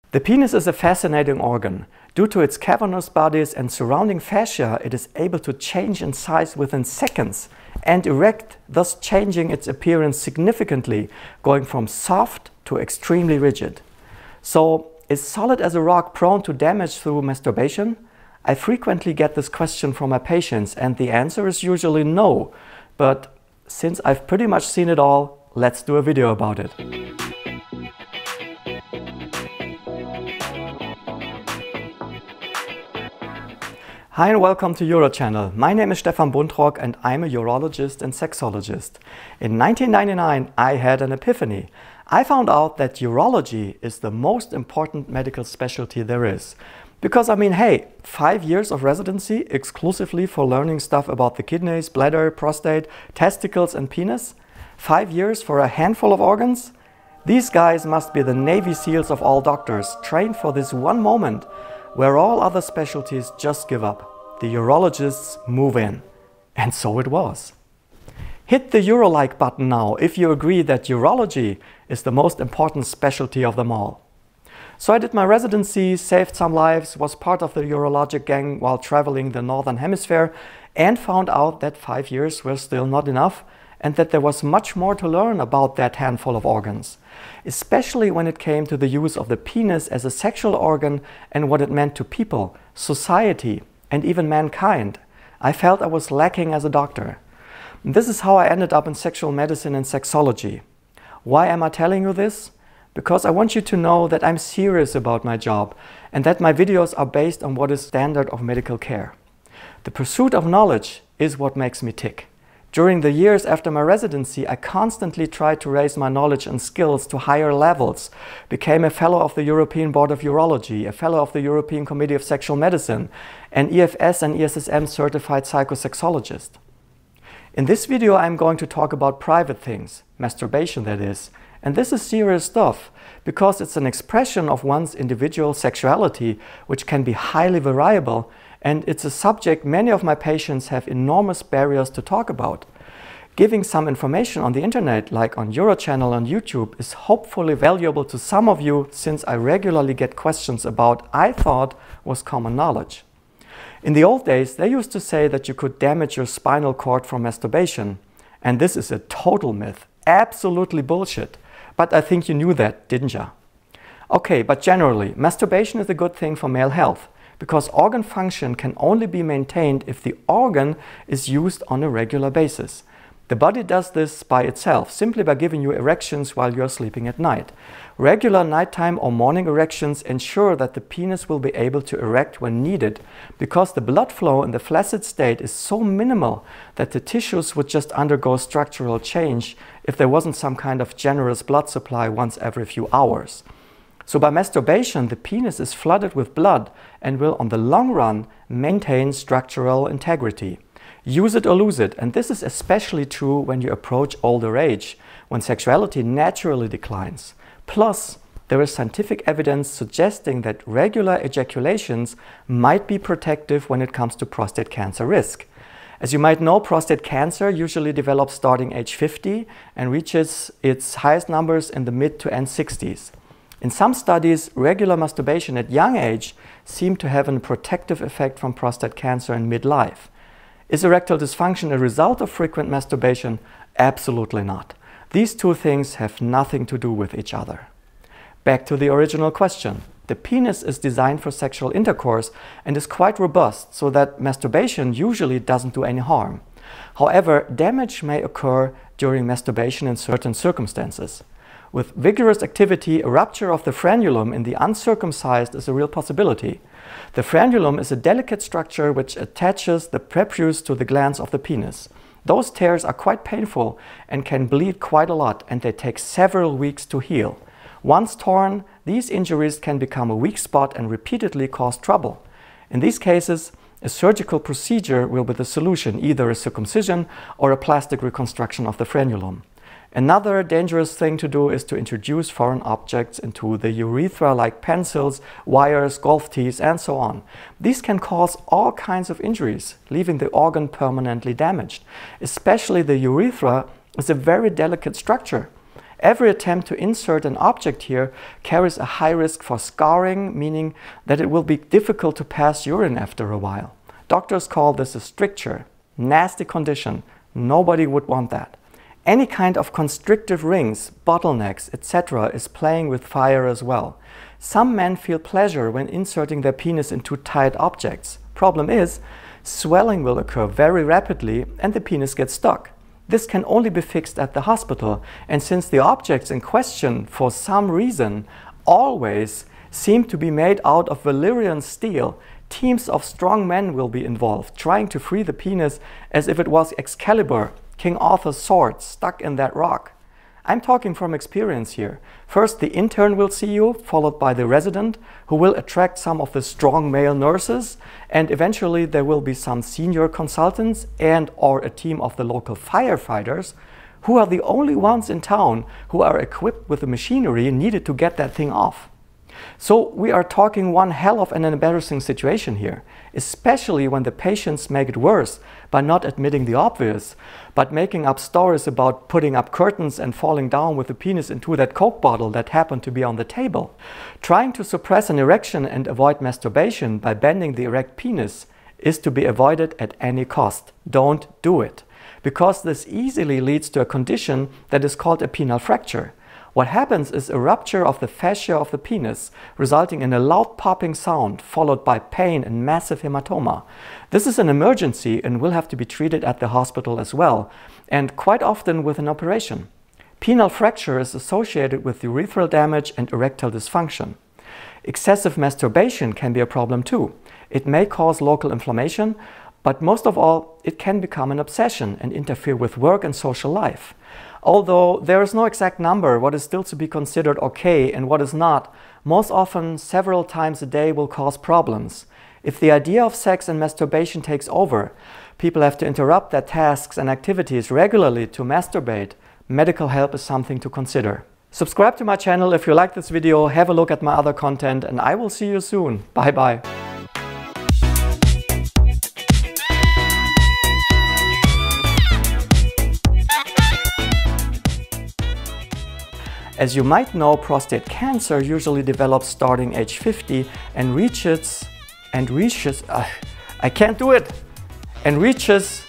The penis is a fascinating organ. Due to its cavernous bodies and surrounding fascia, it is able to change in size within seconds and erect, thus changing its appearance significantly, going from soft to extremely rigid. So, is solid as a rock prone to damage through masturbation? I frequently get this question from my patients, and the answer is usually no. But since I've pretty much seen it all, let's do a video about it. Hi and welcome to UroChannel. My name is Stefan Buntrock and I'm a urologist and sexologist. In 1999 I had an epiphany. I found out that urology is the most important medical specialty there is. Because hey, 5 years of residency exclusively for learning stuff about the kidneys, bladder, prostate, testicles and penis? 5 years for a handful of organs? These guys must be the Navy SEALs of all doctors, trained for this one moment where all other specialties just give up. The urologists move in. And so it was. Hit the Uro-like button now if you agree that urology is the most important specialty of them all. So I did my residency, saved some lives, was part of the urologic gang while traveling the Northern Hemisphere, and found out that 5 years were still not enough and that there was much more to learn about that handful of organs, especially when it came to the use of the penis as a sexual organ and what it meant to people, society, and even mankind. I felt I was lacking as a doctor. This is how I ended up in sexual medicine and sexology. Why am I telling you this? Because I want you to know that I'm serious about my job and that my videos are based on what is standard of medical care. The pursuit of knowledge is what makes me tick. During the years after my residency, I constantly tried to raise my knowledge and skills to higher levels, became a fellow of the European Board of Urology, a fellow of the European Committee of Sexual Medicine, an EFS and ESSM certified psychosexologist. In this video, I'm going to talk about private things, masturbation that is, and this is serious stuff because it's an expression of one's individual sexuality which can be highly variable, and it's a subject many of my patients have enormous barriers to talk about. Giving some information on the internet, like on UroChannel on YouTube, is hopefully valuable to some of you since I regularly get questions about I thought was common knowledge. In the old days, they used to say that you could damage your spinal cord from masturbation, and this is a total myth, absolutely bullshit. But I think you knew that, didn't ya? Okay, but generally, masturbation is a good thing for male health, because organ function can only be maintained if the organ is used on a regular basis. The body does this by itself, simply by giving you erections while you're sleeping at night. Regular nighttime or morning erections ensure that the penis will be able to erect when needed, because the blood flow in the flaccid state is so minimal that the tissues would just undergo structural change if there wasn't some kind of generous blood supply once every few hours. So by masturbation, the penis is flooded with blood and will, on the long run, maintain structural integrity. Use it or lose it, and this is especially true when you approach older age, when sexuality naturally declines. Plus, there is scientific evidence suggesting that regular ejaculations might be protective when it comes to prostate cancer risk. As you might know, prostate cancer usually develops starting age 50 and reaches its highest numbers in the mid to end 60s. In some studies, regular masturbation at young age seemed to have a protective effect from prostate cancer in midlife. Is erectile dysfunction a result of frequent masturbation? Absolutely not. These two things have nothing to do with each other. Back to the original question. The penis is designed for sexual intercourse and is quite robust, so that masturbation usually doesn't do any harm. However, damage may occur during masturbation in certain circumstances. With vigorous activity, a rupture of the frenulum in the uncircumcised is a real possibility. The frenulum is a delicate structure which attaches the prepuce to the glands of the penis. Those tears are quite painful and can bleed quite a lot, and they take several weeks to heal. Once torn, these injuries can become a weak spot and repeatedly cause trouble. In these cases, a surgical procedure will be the solution, either a circumcision or a plastic reconstruction of the frenulum. Another dangerous thing to do is to introduce foreign objects into the urethra, like pencils, wires, golf tees, and so on. These can cause all kinds of injuries, leaving the organ permanently damaged. Especially the urethra is a very delicate structure. Every attempt to insert an object here carries a high risk for scarring, meaning that it will be difficult to pass urine after a while. Doctors call this a stricture. Nasty condition. Nobody would want that. Any kind of constrictive rings, bottlenecks, etc. is playing with fire as well. Some men feel pleasure when inserting their penis into tight objects. Problem is, swelling will occur very rapidly and the penis gets stuck. This can only be fixed at the hospital, and since the objects in question, for some reason, always seem to be made out of Valyrian steel, teams of strong men will be involved, trying to free the penis as if it was Excalibur, King Arthur's sword, stuck in that rock. I'm talking from experience here. First, the intern will see you, followed by the resident, who will attract some of the strong male nurses, and eventually there will be some senior consultants and or a team of the local firefighters, who are the only ones in town who are equipped with the machinery needed to get that thing off. So we are talking one hell of an embarrassing situation here, especially when the patients make it worse by not admitting the obvious, but making up stories about putting up curtains and falling down with the penis into that Coke bottle that happened to be on the table. Trying to suppress an erection and avoid masturbation by bending the erect penis is to be avoided at any cost. Don't do it, because this easily leads to a condition that is called a penile fracture. What happens is a rupture of the fascia of the penis, resulting in a loud popping sound, followed by pain and massive hematoma. This is an emergency and will have to be treated at the hospital as well, and quite often with an operation. Penile fracture is associated with urethral damage and erectile dysfunction. Excessive masturbation can be a problem too. It may cause local inflammation, but most of all, it can become an obsession and interfere with work and social life. Although there is no exact number what is still to be considered okay and what is not, most often several times a day will cause problems. If the idea of sex and masturbation takes over, people have to interrupt their tasks and activities regularly to masturbate, medical help is something to consider. Subscribe to my channel if you like this video, have a look at my other content, and I will see you soon. Bye bye. As you might know, prostate cancer usually develops starting age 50 and reaches